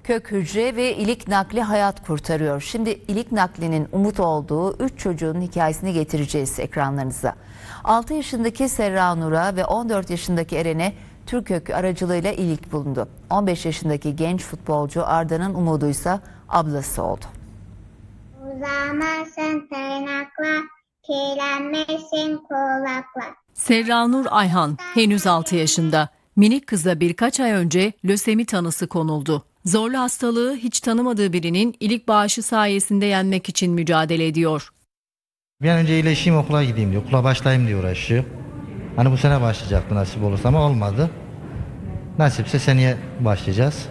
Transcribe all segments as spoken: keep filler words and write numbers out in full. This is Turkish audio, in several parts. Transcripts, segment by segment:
Kök hücre ve ilik nakli hayat kurtarıyor. Şimdi ilik naklinin umut olduğu üç çocuğun hikayesini getireceğiz ekranlarınıza. altı yaşındaki Serra Nur'a ve on dört yaşındaki Eren'e Türkök aracılığıyla ilik bulundu. on beş yaşındaki genç futbolcu Arda'nın umuduysa ablası oldu. Uzamasın tırnaklar, kirlenmesin kulaklar. Serra Nur Ayhan henüz altı yaşında. Minik kıza birkaç ay önce lösemi tanısı konuldu. Zorlu hastalığı hiç tanımadığı birinin ilik bağışı sayesinde yenmek için mücadele ediyor. Bir an önce iyileşeyim, okula gideyim diyor. Okula başlayayım diye uğraşıyor. Hani bu sene başlayacaktı nasip olursa ama olmadı. Nasipse seneye başlayacağız.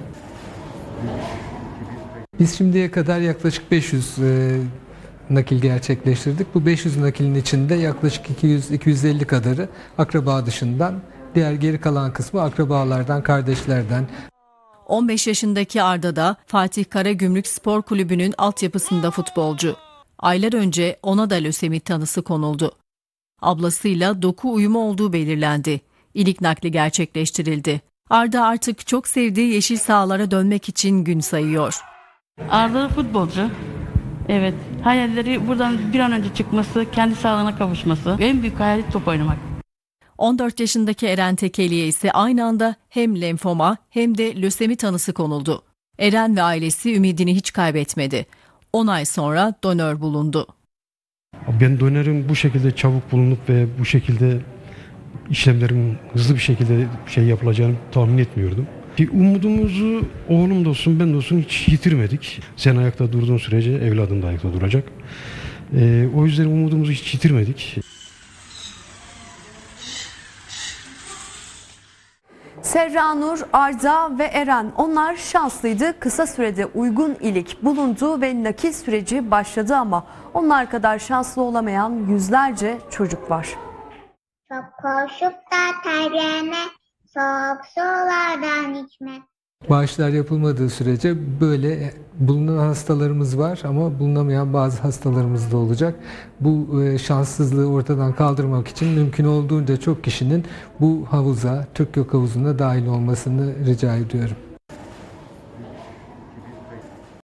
Biz şimdiye kadar yaklaşık beş yüz e, nakil gerçekleştirdik. Bu beş yüz nakilin içinde yaklaşık iki yüz iki yüz elli kadarı akraba dışından, diğer geri kalan kısmı akrabalardan, kardeşlerden. on beş yaşındaki Arda da Fatih Karagümrük Spor Kulübü'nün altyapısında futbolcu. Aylar önce ona da lösemi tanısı konuldu. Ablasıyla doku uyumu olduğu belirlendi. İlik nakli gerçekleştirildi. Arda artık çok sevdiği yeşil sahalara dönmek için gün sayıyor. Arda futbolcu. Evet. Hayalleri buradan bir an önce çıkması, kendi sağlığına kavuşması. En büyük hayali top oynamak. on dört yaşındaki Eren Tekeli'ye ise aynı anda hem lenfoma hem de lösemi tanısı konuldu. Eren ve ailesi ümidini hiç kaybetmedi. on ay sonra donör bulundu. Ben donörün bu şekilde çabuk bulunup ve bu şekilde işlemlerin hızlı bir şekilde şey yapılacağını tahmin etmiyordum. Bir umudumuzu oğlum da olsun ben de olsun hiç yitirmedik. Sen ayakta durduğun sürece evladın da ayakta duracak. Ee, o yüzden umudumuzu hiç yitirmedik. Serra Nur, Arda ve Eren, onlar şanslıydı. Kısa sürede uygun ilik bulundu ve nakil süreci başladı ama onlar kadar şanslı olamayan yüzlerce çocuk var. Çok koşup da terleme, soğuk sulardan içme. Bağışlar yapılmadığı sürece böyle bulunan hastalarımız var ama bulunamayan bazı hastalarımız da olacak. Bu e, şanssızlığı ortadan kaldırmak için mümkün olduğunca çok kişinin bu havuza, Türkök havuzuna dahil olmasını rica ediyorum.